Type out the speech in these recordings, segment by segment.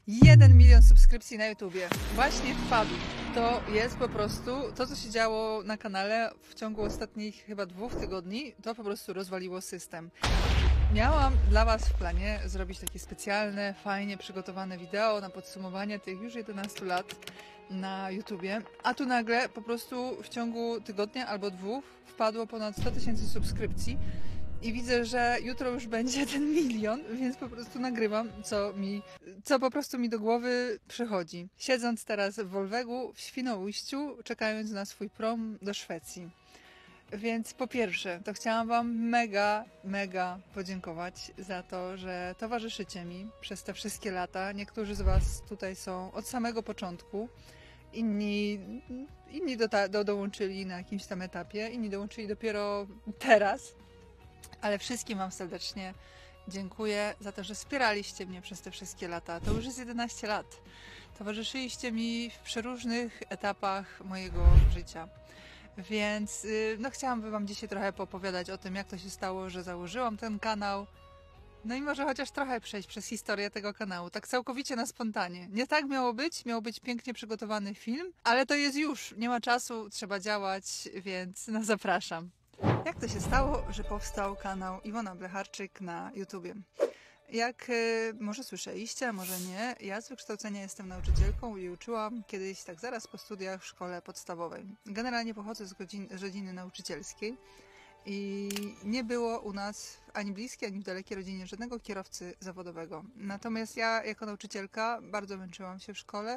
1 milion subskrypcji na YouTubie. Właśnie wpadł. To jest po prostu to, co się działo na kanale w ciągu ostatnich chyba 2 tygodni, to po prostu rozwaliło system. Miałam dla Was w planie zrobić takie specjalne, fajnie przygotowane wideo na podsumowanie tych już 11 lat na YouTubie, a tu nagle po prostu w ciągu tygodnia albo 2 wpadło ponad 100 tysięcy subskrypcji. I widzę, że jutro już będzie ten 1 milion, więc po prostu nagrywam, co po prostu mi do głowy przychodzi. Siedząc teraz w Wolwegu, w Świnoujściu, czekając na swój prom do Szwecji. Więc po pierwsze, to chciałam Wam mega podziękować za to, że towarzyszycie mi przez te wszystkie lata. Niektórzy z Was tutaj są od samego początku, inni dołączyli na jakimś tam etapie, inni dołączyli dopiero teraz. Ale wszystkim Wam serdecznie dziękuję za to, że wspieraliście mnie przez te wszystkie lata. To już jest 11 lat. Towarzyszyliście mi w przeróżnych etapach mojego życia. Więc no chciałam Wam dzisiaj trochę poopowiadać o tym, jak to się stało, że założyłam ten kanał. No i może chociaż trochę przejść przez historię tego kanału, tak całkowicie na spontanie. Nie tak miał być pięknie przygotowany film, ale to jest już, nie ma czasu, trzeba działać, więc no zapraszam. Jak to się stało, że powstał kanał Iwona Blecharczyk na YouTubie? Jak może słyszeliście, a może nie, ja z wykształcenia jestem nauczycielką i uczyłam kiedyś tak zaraz po studiach w szkole podstawowej. Generalnie pochodzę z rodziny nauczycielskiej i nie było u nas ani bliskiej, ani w dalekiej rodzinie żadnego kierowcy zawodowego. Natomiast ja jako nauczycielka bardzo męczyłam się w szkole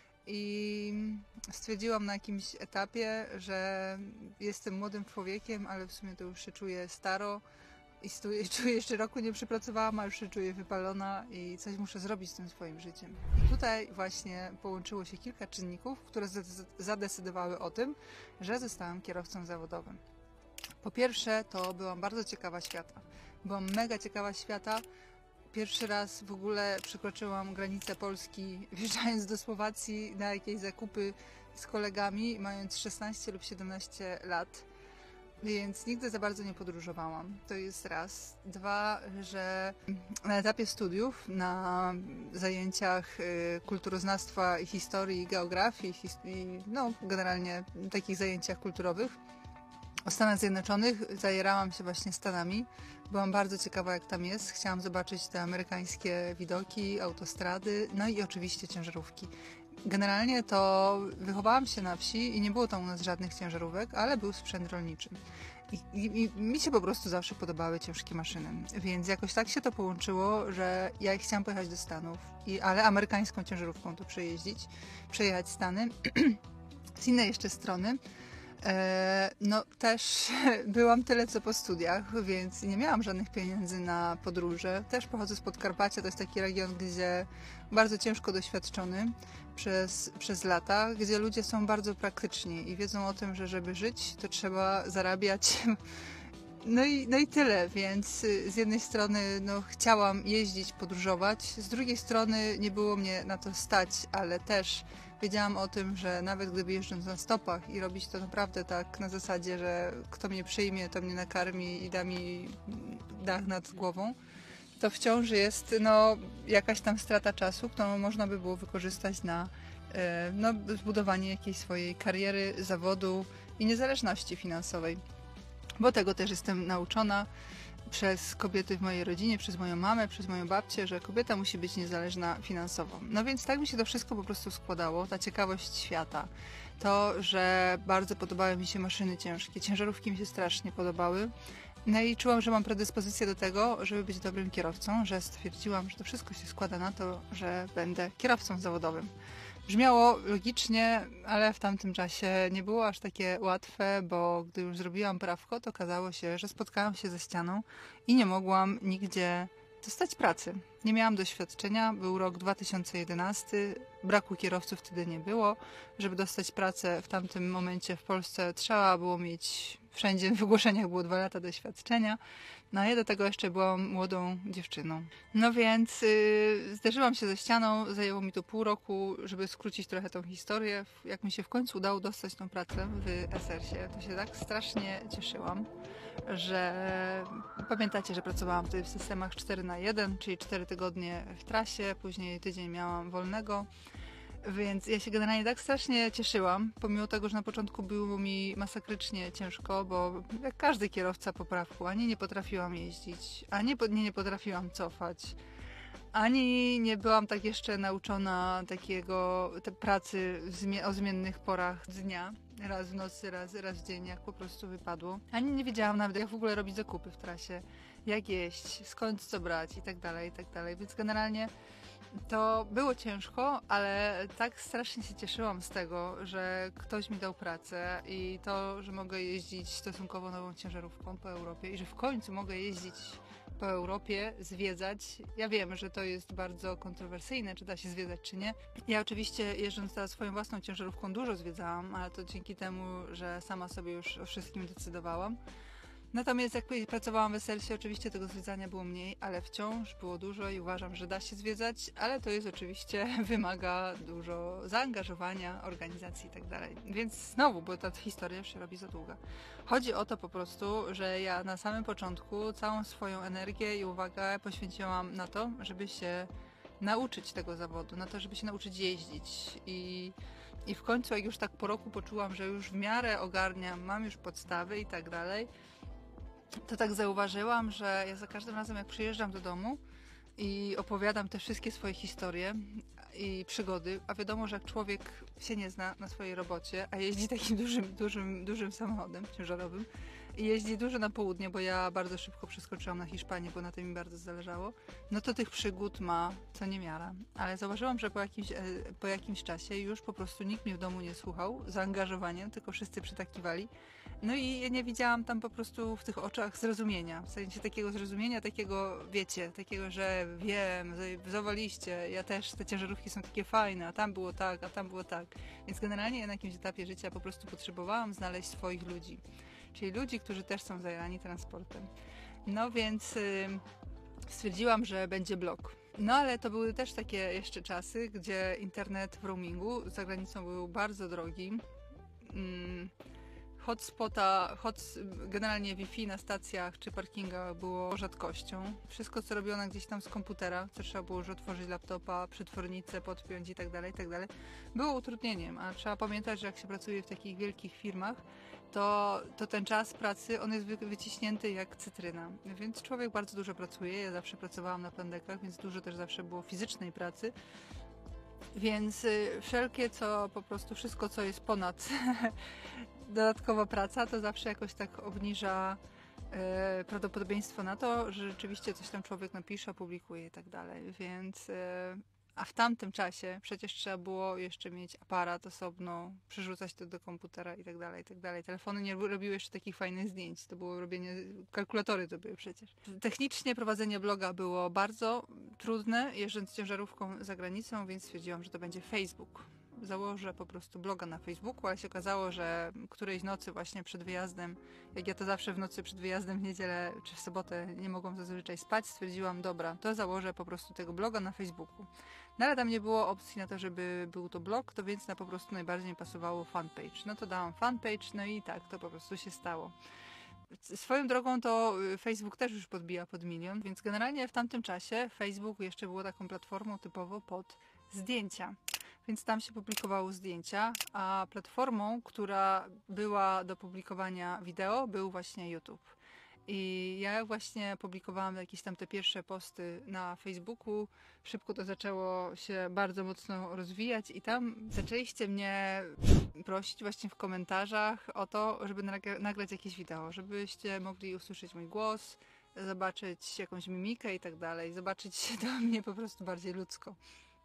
i stwierdziłam na jakimś etapie, że jestem młodym człowiekiem, ale w sumie to już się czuję staro i czuję, jeszcze roku nie przepracowałam, a już się czuję wypalona i coś muszę zrobić z tym swoim życiem. I tutaj właśnie połączyło się kilka czynników, które zadecydowały o tym, że zostałam kierowcą zawodowym. Po pierwsze, to byłam bardzo ciekawa świata. Byłam mega ciekawa świata. Pierwszy raz w ogóle przekroczyłam granicę Polski, wjeżdżając do Słowacji na jakieś zakupy z kolegami, mając 16 lub 17 lat. Więc nigdy za bardzo nie podróżowałam. To jest raz. Dwa, że na etapie studiów, na zajęciach kulturoznawstwa i historii, i geografii, no generalnie takich zajęciach kulturowych, o Stanach Zjednoczonych zajerałam się właśnie Stanami. Byłam bardzo ciekawa, jak tam jest. Chciałam zobaczyć te amerykańskie widoki, autostrady, no i oczywiście ciężarówki. Generalnie to wychowałam się na wsi i nie było tam u nas żadnych ciężarówek, ale był sprzęt rolniczy. I mi się po prostu zawsze podobały ciężkie maszyny. Więc jakoś tak się to połączyło, że ja chciałam pojechać do Stanów, ale amerykańską ciężarówką to przejechać Stany. Z innej jeszcze strony, no też byłam tyle co po studiach, więc nie miałam żadnych pieniędzy na podróże. Też pochodzę z Podkarpacia, to jest taki region, gdzie bardzo ciężko doświadczony przez lata, gdzie ludzie są bardzo praktyczni i wiedzą o tym, że żeby żyć, to trzeba zarabiać. No i tyle, więc z jednej strony no, chciałam jeździć, podróżować, z drugiej strony nie było mnie na to stać, ale też wiedziałam o tym, że nawet gdyby jeżdżąc na stopach i robić to naprawdę tak na zasadzie, że kto mnie przyjmie, to mnie nakarmi i da mi dach nad głową, to wciąż jest no, jakaś tam strata czasu, którą można by było wykorzystać na no, zbudowanie jakiejś swojej kariery, zawodu i niezależności finansowej. Bo tego też jestem nauczona przez kobiety w mojej rodzinie, przez moją mamę, przez moją babcię, że kobieta musi być niezależna finansowo. No więc tak mi się to wszystko po prostu składało, ta ciekawość świata. To, że bardzo podobały mi się maszyny ciężkie, ciężarówki mi się strasznie podobały. No i czułam, że mam predyspozycję do tego, żeby być dobrym kierowcą, że stwierdziłam, że to wszystko się składa na to, że będę kierowcą zawodowym. Brzmiało logicznie, ale w tamtym czasie nie było aż takie łatwe, bo gdy już zrobiłam prawko, to okazało się, że spotkałam się ze ścianą i nie mogłam nigdzie dostać pracy. Nie miałam doświadczenia, był rok 2011, braku kierowców wtedy nie było. Żeby dostać pracę w tamtym momencie w Polsce trzeba było mieć, wszędzie w ogłoszeniach było 2 lata doświadczenia, no a ja do tego jeszcze byłam młodą dziewczyną. No więc zderzyłam się ze ścianą, zajęło mi to pół roku, żeby skrócić trochę tą historię. Jak mi się w końcu udało dostać tą pracę w SRS-ie, to się tak strasznie cieszyłam. że pamiętacie, że pracowałam wtedy w systemach 4x1, czyli 4 tygodnie w trasie, później tydzień miałam wolnego. Więc ja się generalnie tak strasznie cieszyłam, pomimo tego, że na początku było mi masakrycznie ciężko, bo jak każdy kierowca poprawku, ani nie potrafiłam jeździć, ani nie potrafiłam cofać, ani nie byłam tak jeszcze nauczona te pracy o zmiennych porach dnia, raz w nocy, raz w dzień, jak po prostu wypadło. Ani nie wiedziałam nawet, jak w ogóle robić zakupy w trasie, jak jeść, skąd co brać i tak dalej, więc generalnie to było ciężko, ale tak strasznie się cieszyłam z tego, że ktoś mi dał pracę i to, że mogę jeździć stosunkowo nową ciężarówką po Europie i że w końcu mogę jeździć po Europie, zwiedzać. Ja wiem, że to jest bardzo kontrowersyjne, czy da się zwiedzać, czy nie. Ja oczywiście jeżdżąc teraz swoją własną ciężarówką dużo zwiedzałam, ale to dzięki temu, że sama sobie już o wszystkim decydowałam. Natomiast jak pracowałam w Esselsie, oczywiście tego zwiedzania było mniej, ale wciąż było dużo i uważam, że da się zwiedzać, ale to jest oczywiście, wymaga dużo zaangażowania, organizacji i tak dalej. Więc znowu, bo ta historia już się robi za długa. Chodzi o to po prostu, że ja na samym początku całą swoją energię i uwagę poświęciłam na to, żeby się nauczyć tego zawodu, na to, żeby się nauczyć jeździć i w końcu, jak już tak po roku poczułam, że już w miarę ogarniam, mam już podstawy i tak dalej, to tak zauważyłam, że ja za każdym razem, jak przyjeżdżam do domu i opowiadam te wszystkie swoje historie i przygody, a wiadomo, że jak człowiek się nie zna na swojej robocie, a jeździ takim dużym samochodem ciężarowym i jeździ dużo na południe, bo ja bardzo szybko przeskoczyłam na Hiszpanię, bo na tym mi bardzo zależało, no to tych przygód ma co niemiara. Ale zauważyłam, że po jakimś czasie już po prostu nikt mnie w domu nie słuchał zaangażowaniem, tylko wszyscy przytakiwali. No i ja nie widziałam tam po prostu w tych oczach zrozumienia, w sensie takiego zrozumienia, takiego, wiecie, takiego, że wiem, zawaliście, ja też, te ciężarówki są takie fajne, a tam było tak, a tam było tak. Więc generalnie ja na jakimś etapie życia po prostu potrzebowałam znaleźć swoich ludzi, czyli ludzi, którzy też są zajarani transportem. No więc stwierdziłam, że będzie blog. No ale to były też takie jeszcze czasy, gdzie internet w roamingu za granicą był bardzo drogi. Generalnie Wi-Fi na stacjach czy parkingach było rzadkością. Wszystko, co robiono gdzieś tam z komputera, co trzeba było już otworzyć laptopa, przetwornicę, podpiąć i tak dalej, było utrudnieniem. A trzeba pamiętać, że jak się pracuje w takich wielkich firmach, to ten czas pracy, on jest wyciśnięty jak cytryna. Więc człowiek bardzo dużo pracuje. Ja zawsze pracowałam na plandekach, więc dużo też zawsze było fizycznej pracy. Więc wszystko, co jest ponad dodatkowa praca, to zawsze jakoś tak obniża prawdopodobieństwo na to, że rzeczywiście coś tam człowiek napisze, opublikuje i tak dalej. Więc a w tamtym czasie przecież trzeba było jeszcze mieć aparat osobno, przerzucać to do komputera i tak dalej. Telefony nie robiły jeszcze takich fajnych zdjęć. To było robienie, kalkulatory to były przecież. Technicznie prowadzenie bloga było bardzo trudne, jeżdżąc ciężarówką za granicą, więc stwierdziłam, że to będzie Facebook. Założę po prostu bloga na Facebooku, ale się okazało, że którejś nocy właśnie przed wyjazdem, jak ja to zawsze w nocy przed wyjazdem w niedzielę czy w sobotę nie mogłam zazwyczaj spać, stwierdziłam, dobra, to założę po prostu tego bloga na Facebooku. No ale tam nie było opcji na to, żeby był to blog, to więc po prostu najbardziej mi pasowało fanpage. No to dałam fanpage, no i tak, to po prostu się stało. Swoją drogą to Facebook też już podbija pod 1 000 000, więc generalnie w tamtym czasie Facebook jeszcze było taką platformą typowo pod zdjęcia. Więc tam się publikowało zdjęcia, a platformą, która była do publikowania wideo, był właśnie YouTube. I ja właśnie publikowałam jakieś tam te pierwsze posty na Facebooku. Szybko to zaczęło się bardzo mocno rozwijać i tam zaczęliście mnie prosić właśnie w komentarzach o to, żeby nagrać jakieś wideo, żebyście mogli usłyszeć mój głos, zobaczyć jakąś mimikę i tak dalej, zobaczyć do mnie po prostu bardziej ludzko.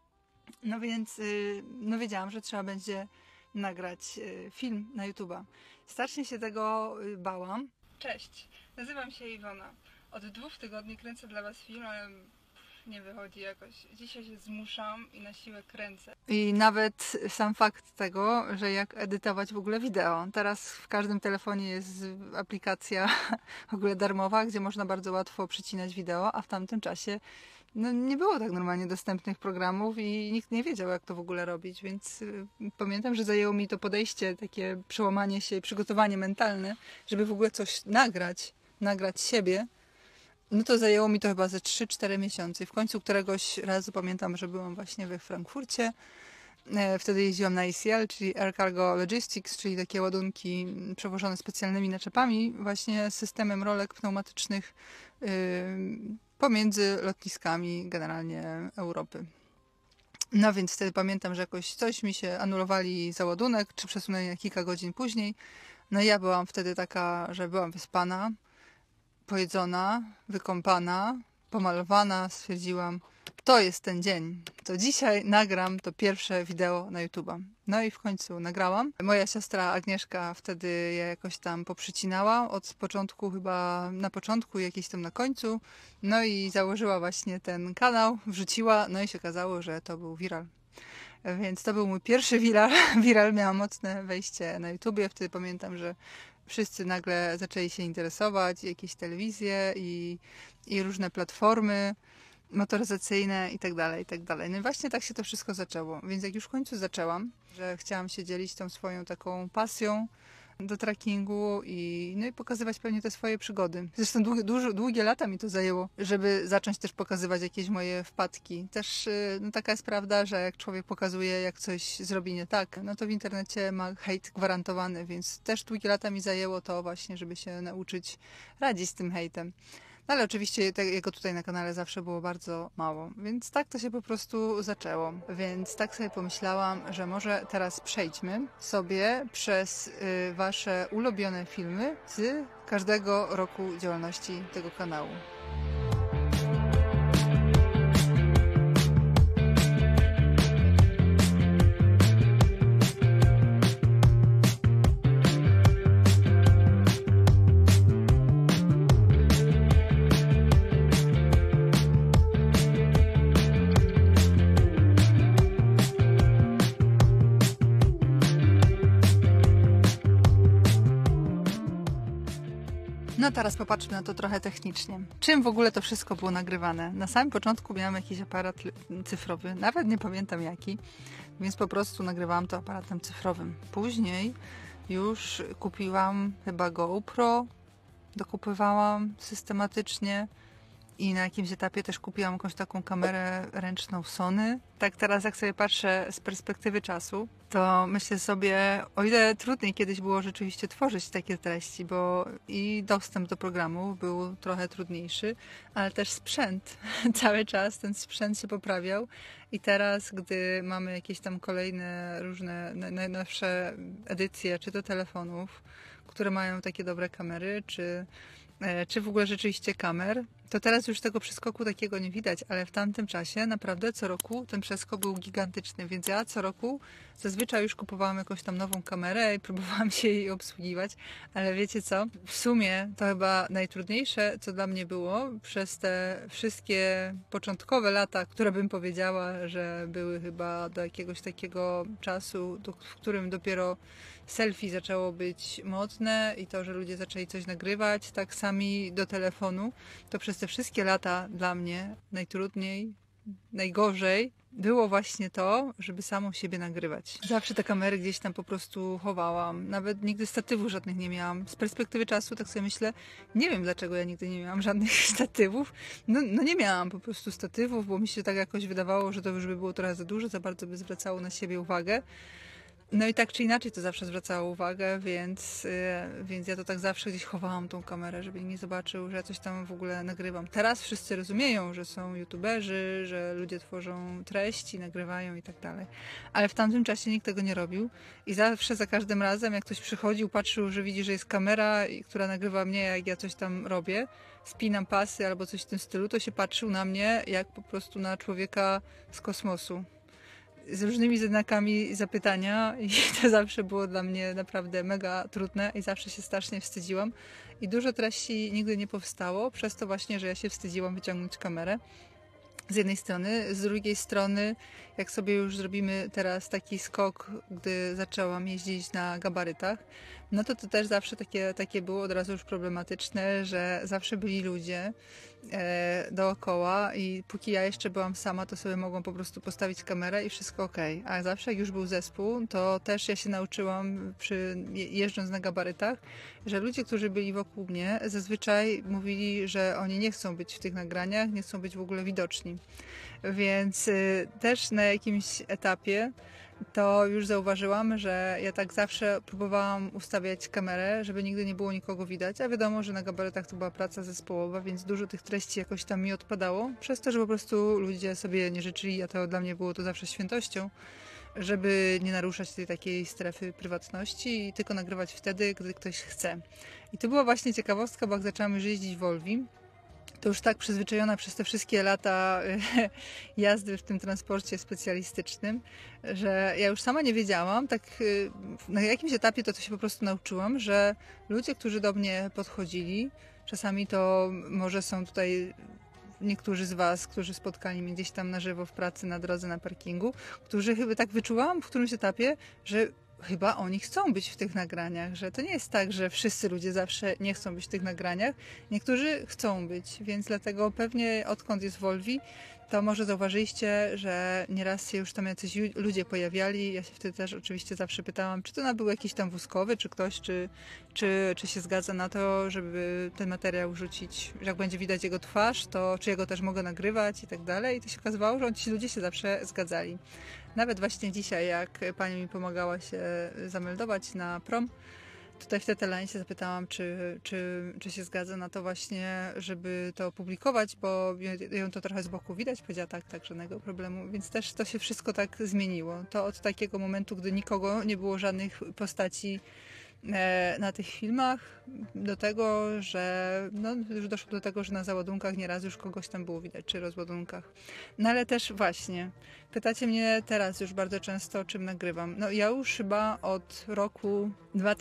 No więc wiedziałam, że trzeba będzie nagrać film na YouTube'a. Strasznie się tego bałam. Cześć, nazywam się Iwona. Od 2 tygodni kręcę dla Was film, ale nie wychodzi jakoś. Dzisiaj się zmuszam i na siłę kręcę. I nawet sam fakt tego, że jak edytować w ogóle wideo. Teraz w każdym telefonie jest aplikacja w ogóle darmowa, gdzie można bardzo łatwo przycinać wideo, a w tamtym czasie nie było tak normalnie dostępnych programów i nikt nie wiedział, jak to w ogóle robić, więc pamiętam, że zajęło mi to podejście, takie przełamanie się i przygotowanie mentalne, żeby w ogóle coś nagrać. nagrać siebie, no to zajęło mi to chyba ze 3-4 miesiące. W końcu któregoś razu pamiętam, że byłam właśnie we Frankfurcie. Wtedy jeździłam na ACL, czyli Air Cargo Logistics, czyli takie ładunki przewożone specjalnymi naczepami, właśnie z systemem rolek pneumatycznych pomiędzy lotniskami generalnie Europy. No więc wtedy pamiętam, że jakoś coś mi się anulowali za ładunek, czy przesunęli na kilka godzin później. No i ja byłam wtedy taka, że byłam wyspana, pojedzona, wykąpana, pomalowana. Stwierdziłam, to jest ten dzień. To dzisiaj nagram to pierwsze wideo na YouTube'a. No i w końcu nagrałam. Moja siostra Agnieszka wtedy je jakoś tam poprzycinała. Od początku chyba na początku, jakieś tam na końcu. No i założyła właśnie ten kanał, wrzuciła. No i się okazało, że to był viral. Więc to był mój pierwszy viral. Miałam mocne wejście na YouTubie. Wtedy pamiętam, że wszyscy nagle zaczęli się interesować. Jakieś telewizje i różne platformy motoryzacyjne i tak dalej, i tak dalej. No i właśnie tak się to wszystko zaczęło. Więc jak już w końcu zaczęłam, że chciałam się dzielić tą swoją taką pasją do trekkingu no i pokazywać pewnie te swoje przygody. Zresztą długie lata mi to zajęło, żeby zacząć też pokazywać jakieś moje wpadki. Też no taka jest prawda, że jak człowiek pokazuje, jak coś zrobi nie tak, no to w internecie ma hejt gwarantowany, więc też długie lata mi zajęło to właśnie, żeby się nauczyć radzić z tym hejtem. No ale oczywiście jego tutaj na kanale zawsze było bardzo mało, więc tak to się po prostu zaczęło. Więc tak sobie pomyślałam, że może teraz przejdźmy sobie przez wasze ulubione filmy z każdego roku działalności tego kanału. No teraz popatrzmy na to trochę technicznie. Czym w ogóle to wszystko było nagrywane? Na samym początku miałam jakiś aparat cyfrowy, nawet nie pamiętam jaki, więc po prostu nagrywałam to aparatem cyfrowym. Później już kupiłam chyba GoPro, dokupywałam systematycznie i na jakimś etapie też kupiłam jakąś taką kamerę ręczną Sony. Tak teraz jak sobie patrzę z perspektywy czasu, to myślę sobie, o ile trudniej kiedyś było rzeczywiście tworzyć takie treści, bo i dostęp do programu był trochę trudniejszy, ale też sprzęt. Cały czas ten sprzęt się poprawiał i teraz, gdy mamy jakieś tam kolejne różne najnowsze edycje, czy to telefonów, które mają takie dobre kamery, czy w ogóle rzeczywiście kamer, to teraz już tego przeskoku takiego nie widać, ale w tamtym czasie naprawdę co roku ten przeskok był gigantyczny, więc ja co roku zazwyczaj już kupowałam jakąś tam nową kamerę i próbowałam się jej obsługiwać, ale wiecie co? W sumie to chyba najtrudniejsze, co dla mnie było przez te wszystkie początkowe lata, które bym powiedziała, że były chyba do jakiegoś takiego czasu, w którym dopiero selfie zaczęło być modne i to, że ludzie zaczęli coś nagrywać tak sami do telefonu, to przez te wszystkie lata dla mnie najtrudniej, najgorzej było właśnie to, żeby samą siebie nagrywać. Zawsze te kamery gdzieś tam po prostu chowałam. Nawet nigdy statywów żadnych nie miałam. Z perspektywy czasu tak sobie myślę, nie wiem dlaczego ja nigdy nie miałam żadnych statywów. No nie miałam po prostu statywów, bo mi się tak jakoś wydawało, że to już by było trochę za dużo, za bardzo by zwracało na siebie uwagę. No i tak czy inaczej to zawsze zwracało uwagę, więc ja to tak zawsze gdzieś chowałam tą kamerę, żeby nikt nie zobaczył, że ja coś tam w ogóle nagrywam. Teraz wszyscy rozumieją, że są youtuberzy, że ludzie tworzą treści, nagrywają i tak dalej. Ale w tamtym czasie nikt tego nie robił i zawsze za każdym razem, jak ktoś przychodził, patrzył, że widzi, że jest kamera, która nagrywa mnie, jak ja coś tam robię, spinam pasy albo coś w tym stylu, to się patrzył na mnie jak po prostu na człowieka z kosmosu. Z różnymi znakami zapytania i to zawsze było dla mnie naprawdę mega trudne i zawsze się strasznie wstydziłam i dużo treści nigdy nie powstało przez to właśnie, że ja się wstydziłam wyciągnąć kamerę z jednej strony, z drugiej strony jak sobie już zrobimy teraz taki skok, gdy zaczęłam jeździć na gabarytach, no to też zawsze takie było od razu już problematyczne, że zawsze byli ludzie dookoła i póki ja jeszcze byłam sama, to sobie mogłam po prostu postawić kamerę i wszystko okej. A zawsze jak już był zespół, to też ja się nauczyłam jeżdżąc na gabarytach, że ludzie, którzy byli wokół mnie, zazwyczaj mówili, że oni nie chcą być w tych nagraniach, nie chcą być w ogóle widoczni. Więc też na jakimś etapie to już zauważyłam, że ja tak zawsze próbowałam ustawiać kamerę, żeby nigdy nie było nikogo widać, a wiadomo, że na gabarytach to była praca zespołowa, więc dużo tych treści jakoś tam mi odpadało, przez to, że po prostu ludzie sobie nie życzyli, a to dla mnie było to zawsze świętością, żeby nie naruszać tej takiej strefy prywatności i tylko nagrywać wtedy, gdy ktoś chce. I to była właśnie ciekawostka, bo jak zaczęłam już jeździć Volvi, to już tak przyzwyczajona przez te wszystkie lata jazdy w tym transporcie specjalistycznym, że ja już sama nie wiedziałam, tak na jakimś etapie to się po prostu nauczyłam, że ludzie, którzy do mnie podchodzili, czasami to może są tutaj niektórzy z Was, którzy spotkali mnie gdzieś tam na żywo w pracy, na drodze, na parkingu, którzy chyba tak wyczułam w którymś etapie, że chyba oni chcą być w tych nagraniach, że to nie jest tak, że wszyscy ludzie zawsze nie chcą być w tych nagraniach. Niektórzy chcą być, więc dlatego pewnie odkąd jest Volvi, to może zauważyliście, że nieraz się już tam jacyś ludzie pojawiali. Ja się wtedy też oczywiście zawsze pytałam, czy to był jakiś tam wózkowy, czy ktoś, czy się zgadza na to, żeby ten materiał wrzucić, że jak będzie widać jego twarz, to czy ja go też mogę nagrywać i tak dalej. I to się okazywało, że ci ludzie się zawsze zgadzali. Nawet właśnie dzisiaj, jak pani mi pomagała się zameldować na prom, tutaj w TTLN się zapytałam, czy się zgadza na to właśnie, żeby to opublikować, bo ją to trochę z boku widać. Powiedziała tak, żadnego problemu. Więc też to się wszystko tak zmieniło. To od takiego momentu, gdy nikogo, nie było żadnych postaci na tych filmach, do tego, że już doszło do tego, że na załadunkach nieraz już kogoś tam było widać, czy rozładunkach. No ale też właśnie, pytacie mnie teraz już bardzo często, czym nagrywam. No ja już chyba od roku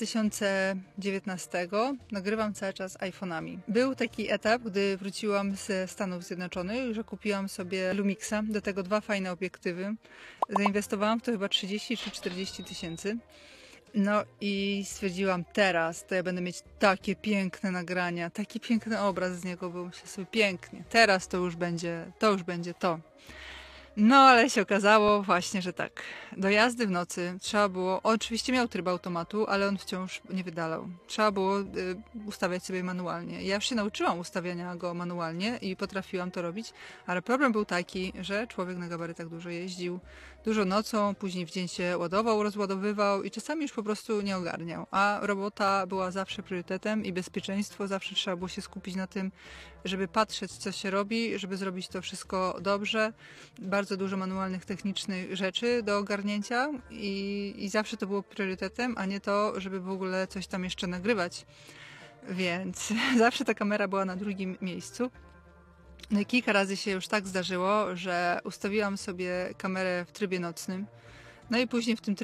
2019 nagrywam cały czas iPhone'ami. Był taki etap, gdy wróciłam ze Stanów Zjednoczonych, że kupiłam sobie Lumixa, do tego 2 fajne obiektywy. Zainwestowałam w to chyba 30 czy 40 tysięcy. No i stwierdziłam, teraz to ja będę mieć takie piękne nagrania, taki piękny obraz z niego, był się sobie pięknie. Teraz to już będzie to. No ale się okazało właśnie, że tak. Do jazdy w nocy trzeba było, oczywiście miał tryb automatu, ale on wciąż nie wydalał. Trzeba było ustawiać sobie manualnie. Ja już się nauczyłam ustawiania go manualnie i potrafiłam to robić, ale problem był taki, że człowiek na gabarytach dużo jeździł, dużo nocą, później w dzień się ładował, rozładowywał i czasami już po prostu nie ogarniał. A robota była zawsze priorytetem i bezpieczeństwo, zawsze trzeba było się skupić na tym, żeby patrzeć, co się robi, żeby zrobić to wszystko dobrze. Bardzo dużo manualnych, technicznych rzeczy do ogarnięcia i zawsze to było priorytetem, a nie to, żeby w ogóle coś tam jeszcze nagrywać. Więc zawsze ta kamera była na drugim miejscu. No i kilka razy się już tak zdarzyło, że ustawiłam sobie kamerę w trybie nocnym. No i później w tym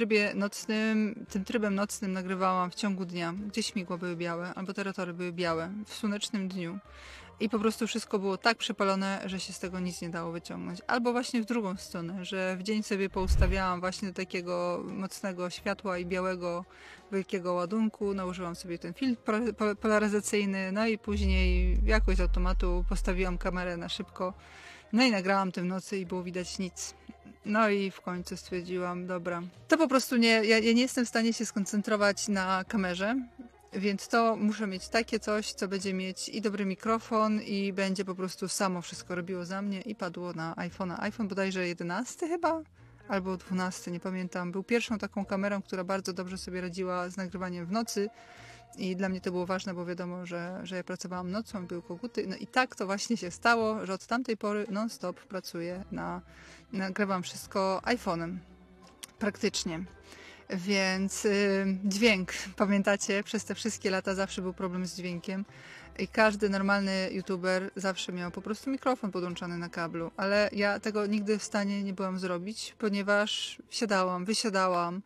trybem nocnym nagrywałam w ciągu dnia, gdzie śmigła były białe, albo te rotory były białe, w słonecznym dniu. I po prostu wszystko było tak przepalone, że się z tego nic nie dało wyciągnąć. Albo właśnie w drugą stronę, że w dzień sobie poustawiałam właśnie do takiego mocnego światła i białego, wielkiego ładunku, nałożyłam sobie ten filtr polaryzacyjny, no i później jakoś z automatu postawiłam kamerę na szybko, no i nagrałam tym w nocy i było widać nic. No i w końcu stwierdziłam, dobra, to po prostu ja nie jestem w stanie się skoncentrować na kamerze, więc to muszę mieć takie coś, co będzie mieć i dobry mikrofon i będzie po prostu samo wszystko robiło za mnie i padło na iPhone'a. iPhone bodajże 11 chyba, albo 12, nie pamiętam. Był pierwszą taką kamerą, która bardzo dobrze sobie radziła z nagrywaniem w nocy i dla mnie to było ważne, bo wiadomo, że ja pracowałam nocą, były koguty. No i tak to właśnie się stało, że od tamtej pory non-stop pracuję nagrywam wszystko iPhone'em. Praktycznie. Więc dźwięk, pamiętacie, przez te wszystkie lata zawsze był problem z dźwiękiem i każdy normalny youtuber zawsze miał po prostu mikrofon podłączony na kablu, ale ja tego nigdy w stanie nie byłam zrobić, ponieważ wysiadałam,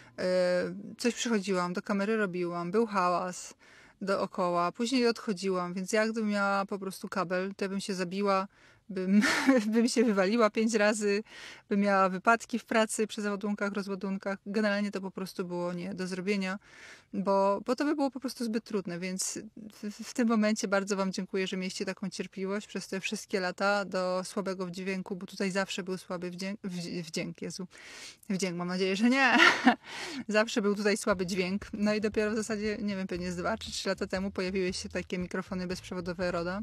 coś przychodziłam, do kamery robiłam, był hałas dookoła, później odchodziłam, więc jak gdybym miała po prostu kabel, to ja bym się zabiła bym, bym się wywaliła 5 razy, bym miała wypadki w pracy przy załadunkach, rozładunkach. Generalnie to po prostu było nie do zrobienia, bo to by było po prostu zbyt trudne, więc w tym momencie bardzo wam dziękuję, że mieliście taką cierpliwość przez te wszystkie lata do słabego dźwięku, bo tutaj zawsze był słaby wdźwięk, Jezu. Wdźwięk, mam nadzieję, że nie. Zawsze był tutaj słaby dźwięk. No i dopiero w zasadzie, nie wiem, pewnie z 2 czy 3 lata temu pojawiły się takie mikrofony bezprzewodowe Roda,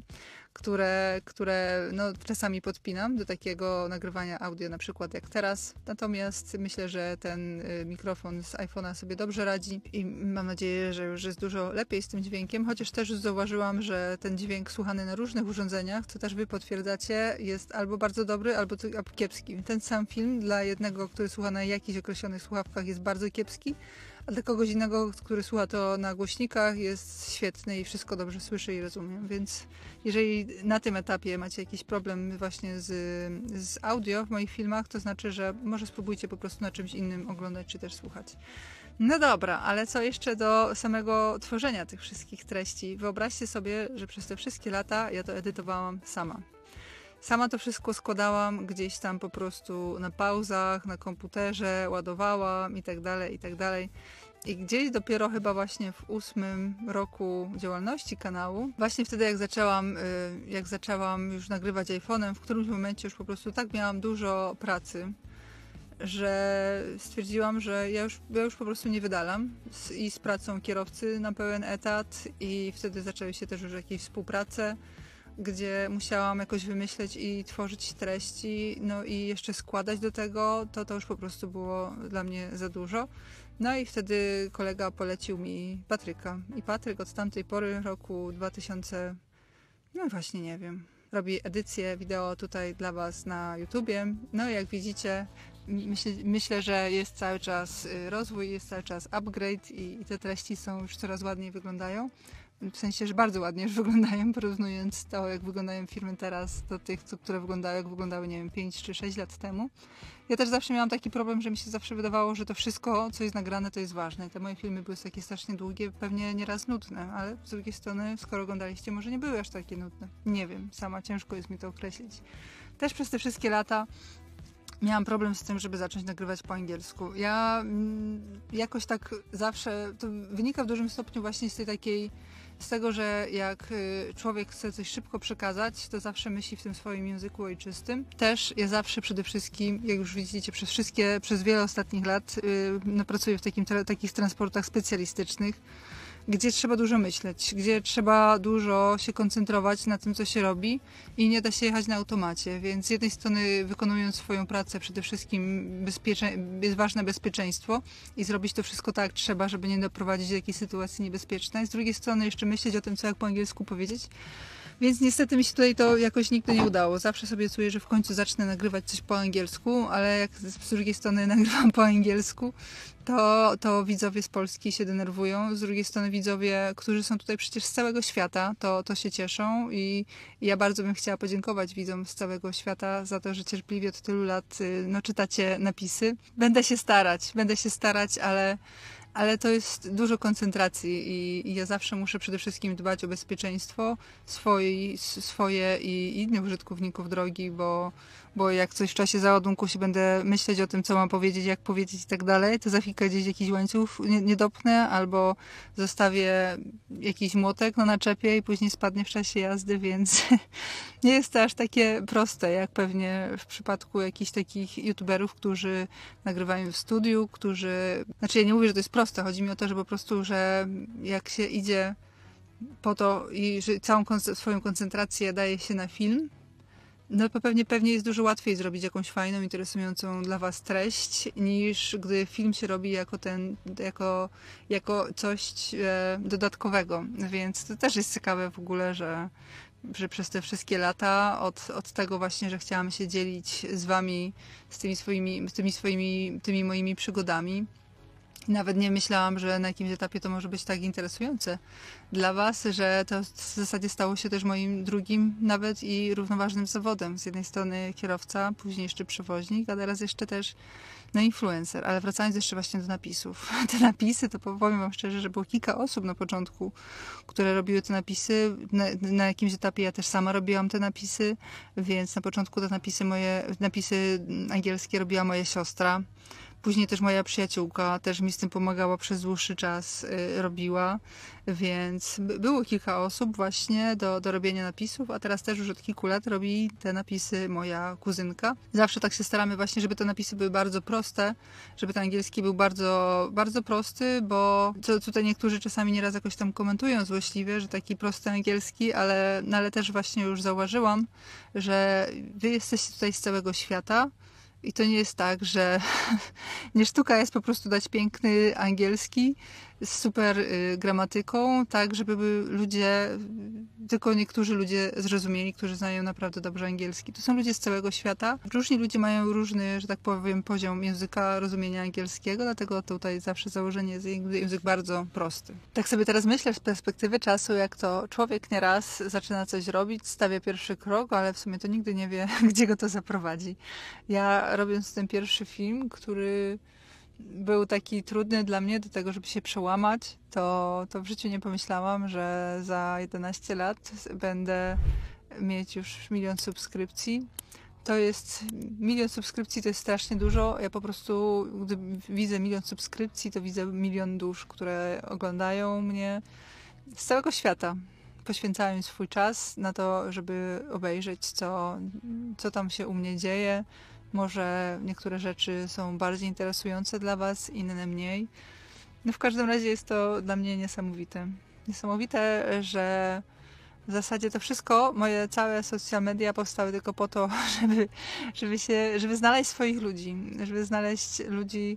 które no, czasami podpinam do takiego nagrywania audio, na przykład jak teraz. Natomiast myślę, że ten mikrofon z iPhone'a sobie dobrze radzi i mam nadzieję, że już jest dużo lepiej z tym dźwiękiem, chociaż też już zauważyłam, że ten dźwięk słuchany na różnych urządzeniach, co też wy potwierdzacie, jest albo bardzo dobry, albo kiepski. Ten sam film dla jednego, który słucha na jakichś określonych słuchawkach, jest bardzo kiepski, a dla kogoś innego, który słucha to na głośnikach, jest świetny i wszystko dobrze słyszy i rozumiem. Więc jeżeli na tym etapie macie jakiś problem właśnie z audio w moich filmach, to znaczy, że może spróbujcie po prostu na czymś innym oglądać czy też słuchać. No dobra, ale co jeszcze do samego tworzenia tych wszystkich treści? Wyobraźcie sobie, że przez te wszystkie lata ja to edytowałam sama. Sama to wszystko składałam gdzieś tam po prostu na pauzach, na komputerze, ładowałam i tak dalej, i tak dalej. I gdzieś dopiero chyba właśnie w 8 roku działalności kanału, właśnie wtedy jak zaczęłam już nagrywać iPhone'em, w którymś momencie już po prostu tak miałam dużo pracy, że stwierdziłam, że ja już po prostu nie wydalam i z pracą kierowcy na pełen etat i wtedy zaczęły się też już jakieś współprace, gdzie musiałam jakoś wymyśleć i tworzyć treści, no i jeszcze składać do tego, to już po prostu było dla mnie za dużo. No i wtedy kolega polecił mi Patryka. I Patryk od tamtej pory, roku 2000, no właśnie nie wiem, robi edycję wideo tutaj dla was na YouTubie. No i jak widzicie, myślę, że jest cały czas rozwój, jest cały czas upgrade i te treści są już coraz ładniej wyglądają. W sensie, że bardzo ładnie już wyglądają, porównując to, jak wyglądają filmy teraz, do tych, które wyglądały, jak wyglądały, nie wiem, 5 czy 6 lat temu. Ja też zawsze miałam taki problem, że mi się zawsze wydawało, że to wszystko, co jest nagrane, to jest ważne. Te moje filmy były takie strasznie długie, pewnie nieraz nudne, ale z drugiej strony, skoro oglądaliście, może nie były aż takie nudne. Nie wiem, sama ciężko jest mi to określić. Też przez te wszystkie lata miałam problem z tym, żeby zacząć nagrywać po angielsku. Ja jakoś tak zawsze, to wynika w dużym stopniu właśnie z tego, że jak człowiek chce coś szybko przekazać, to zawsze myśli w tym swoim języku ojczystym. Też ja zawsze przede wszystkim, jak już widzicie, przez wiele ostatnich lat pracuję w takich transportach specjalistycznych, gdzie trzeba dużo myśleć, gdzie trzeba dużo się koncentrować na tym, co się robi i nie da się jechać na automacie, więc z jednej strony wykonując swoją pracę przede wszystkim jest ważne bezpieczeństwo i zrobić to wszystko tak jak trzeba, żeby nie doprowadzić do jakiejś sytuacji niebezpiecznej, z drugiej strony jeszcze myśleć o tym, co jak po angielsku powiedzieć. Więc niestety mi się tutaj to jakoś nigdy nie udało. Zawsze sobie czuję, że w końcu zacznę nagrywać coś po angielsku, ale jak z drugiej strony nagrywam po angielsku, to widzowie z Polski się denerwują. Z drugiej strony widzowie, którzy są tutaj przecież z całego świata, to się cieszą i ja bardzo bym chciała podziękować widzom z całego świata za to, że cierpliwie od tylu lat czytacie napisy. Będę się starać, ale to jest dużo koncentracji i ja zawsze muszę przede wszystkim dbać o bezpieczeństwo swoje i innych użytkowników drogi, bo jak coś w czasie załadunku się będę myśleć o tym, co mam powiedzieć, jak powiedzieć i tak dalej, to za chwilkę gdzieś jakiś łańcuch nie dopnę albo zostawię jakiś młotek na naczepie i później spadnie w czasie jazdy, więc nie jest to aż takie proste, jak pewnie w przypadku jakichś takich youtuberów, którzy nagrywają w studiu, znaczy ja nie mówię, że to jest proste, chodzi mi o to, że po prostu, że jak się idzie po to i że całą swoją koncentrację daje się na film, no to pewnie jest dużo łatwiej zrobić jakąś fajną, interesującą dla was treść, niż gdy film się robi jako coś dodatkowego. Więc to też jest ciekawe w ogóle, że przez te wszystkie lata, od tego właśnie, że chciałam się dzielić z wami tymi moimi przygodami, Nawet nie myślałam, że na jakimś etapie to może być tak interesujące dla Was, że to w zasadzie stało się też moim drugim nawet i równoważnym zawodem. Z jednej strony kierowca, później jeszcze przewoźnik, a teraz jeszcze też influencer. Ale wracając jeszcze właśnie do napisów. Te napisy, to powiem Wam szczerze, że było kilka osób na początku, które robiły te napisy. Na jakimś etapie ja też sama robiłam te napisy, więc na początku te napisy angielskie robiła moja siostra. Później też moja przyjaciółka też mi z tym pomagała, przez dłuższy czas robiła, więc było kilka osób właśnie do robienia napisów, a teraz też już od kilku lat robi te napisy moja kuzynka. Zawsze tak się staramy właśnie, żeby te napisy były bardzo proste, żeby ten angielski był bardzo, bardzo prosty, bo tutaj niektórzy czasami nieraz jakoś tam komentują złośliwie, że taki prosty angielski, ale też właśnie już zauważyłam, że wy jesteście tutaj z całego świata. I to nie jest tak, że nie sztuka jest po prostu dać piękny angielski z super gramatyką, tak żeby ludzie, tylko niektórzy ludzie zrozumieli, którzy znają naprawdę dobrze angielski. To są ludzie z całego świata. Różni ludzie mają różny, że tak powiem, poziom języka, rozumienia angielskiego, dlatego tutaj zawsze założenie jest język bardzo prosty. Tak sobie teraz myślę z perspektywy czasu, jak to człowiek nieraz zaczyna coś robić, stawia pierwszy krok, ale w sumie to nigdy nie wie, gdzie go to zaprowadzi. Ja robiąc ten pierwszy film, który był taki trudny dla mnie do tego, żeby się przełamać, to w życiu nie pomyślałam, że za 11 lat będę mieć już 1 000 000 subskrypcji. To jest 1 000 000 subskrypcji, to jest strasznie dużo. Ja po prostu, gdy widzę 1 000 000 subskrypcji, to widzę 1 000 000 dusz, które oglądają mnie z całego świata. Poświęcają swój czas na to, żeby obejrzeć, co tam się u mnie dzieje. Może niektóre rzeczy są bardziej interesujące dla Was, inne mniej. No w każdym razie jest to dla mnie niesamowite. Niesamowite, że w zasadzie to wszystko, moje całe social media powstały tylko po to, żeby znaleźć swoich ludzi. Żeby znaleźć ludzi,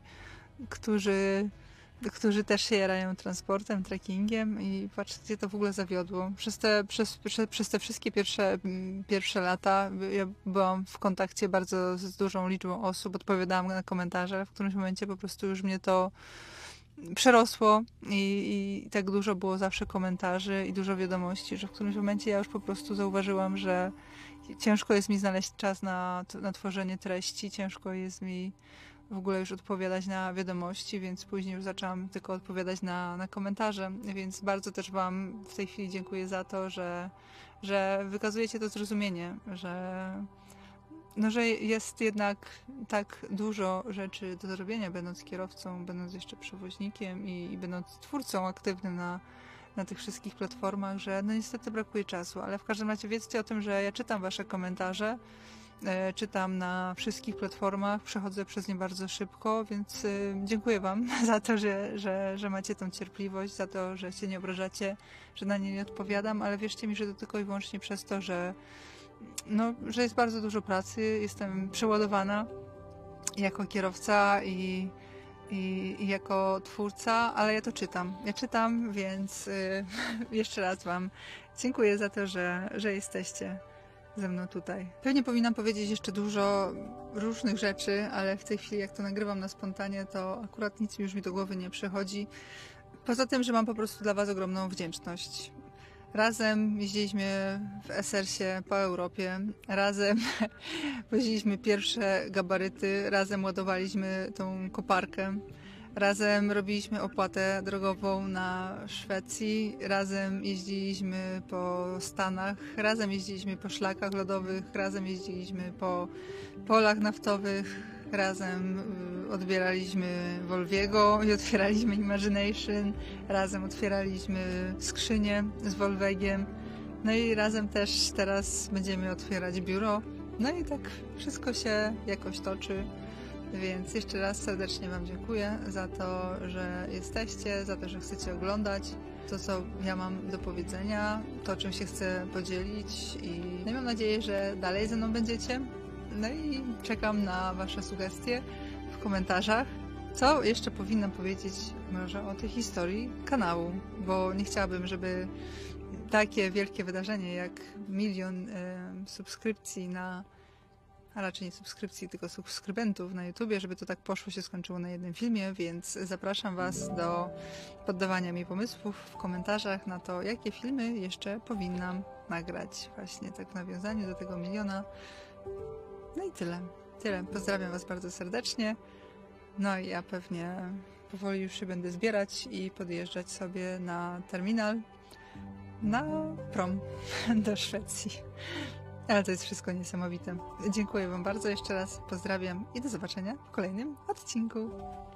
którzy też się jarają transportem, trekkingiem i patrzcie, gdzie to w ogóle zawiodło. Przez te wszystkie pierwsze lata ja byłam w kontakcie bardzo z dużą liczbą osób, odpowiadałam na komentarze, w którymś momencie po prostu już mnie to przerosło i tak dużo było zawsze komentarzy i dużo wiadomości, że w którymś momencie ja już po prostu zauważyłam, że ciężko jest mi znaleźć czas na tworzenie treści, ciężko jest mi w ogóle już odpowiadać na wiadomości, więc później już zaczęłam tylko odpowiadać na komentarze, więc bardzo też Wam w tej chwili dziękuję za to, że wykazujecie to zrozumienie, że jest jednak tak dużo rzeczy do zrobienia, będąc kierowcą, będąc jeszcze przewoźnikiem i będąc twórcą aktywnym na tych wszystkich platformach, że no niestety brakuje czasu, ale w każdym razie wiedzcie o tym, że ja czytam Wasze komentarze, czytam na wszystkich platformach, przechodzę przez nie bardzo szybko, więc dziękuję Wam za to, że macie tą cierpliwość, za to, że się nie obrażacie, że na nie nie odpowiadam, ale wierzcie mi, że to tylko i wyłącznie przez to, że jest bardzo dużo pracy, jestem przeładowana jako kierowca i jako twórca, ale ja to czytam. Ja czytam, więc jeszcze raz Wam dziękuję za to, że jesteście ze mną tutaj. Pewnie powinnam powiedzieć jeszcze dużo różnych rzeczy, ale w tej chwili, jak to nagrywam na spontanie, to akurat nic już mi do głowy nie przychodzi. Poza tym, że mam po prostu dla Was ogromną wdzięczność. Razem jeździliśmy w SR-sie po Europie, razem woziliśmy pierwsze gabaryty, razem ładowaliśmy tą koparkę, razem robiliśmy opłatę drogową na Szwecji, razem jeździliśmy po Stanach, razem jeździliśmy po szlakach lodowych, razem jeździliśmy po polach naftowych, razem odbieraliśmy Volviego i otwieraliśmy Imagination, razem otwieraliśmy skrzynię z Volvegiem, no i razem też teraz będziemy otwierać biuro. No i tak wszystko się jakoś toczy, więc jeszcze raz serdecznie Wam dziękuję za to, że jesteście, za to, że chcecie oglądać to, co ja mam do powiedzenia, to, czym się chcę podzielić i mam nadzieję, że dalej ze mną będziecie. No i czekam na Wasze sugestie w komentarzach. Co jeszcze powinnam powiedzieć może o tej historii kanału, bo nie chciałabym, żeby takie wielkie wydarzenie jak 1 000 000 subskrypcji na a raczej nie subskrypcji, tylko subskrybentów na YouTubie, żeby to tak poszło, się skończyło na jednym filmie, więc zapraszam Was do poddawania mi pomysłów w komentarzach na to, jakie filmy jeszcze powinnam nagrać właśnie tak w nawiązaniu do tego 1 000 000. No i tyle. Tyle. Pozdrawiam Was bardzo serdecznie. No i ja pewnie powoli już się będę zbierać i podjeżdżać sobie na terminal, na prom do Szwecji. Ale to jest wszystko niesamowite. Dziękuję Wam bardzo jeszcze raz, pozdrawiam i do zobaczenia w kolejnym odcinku.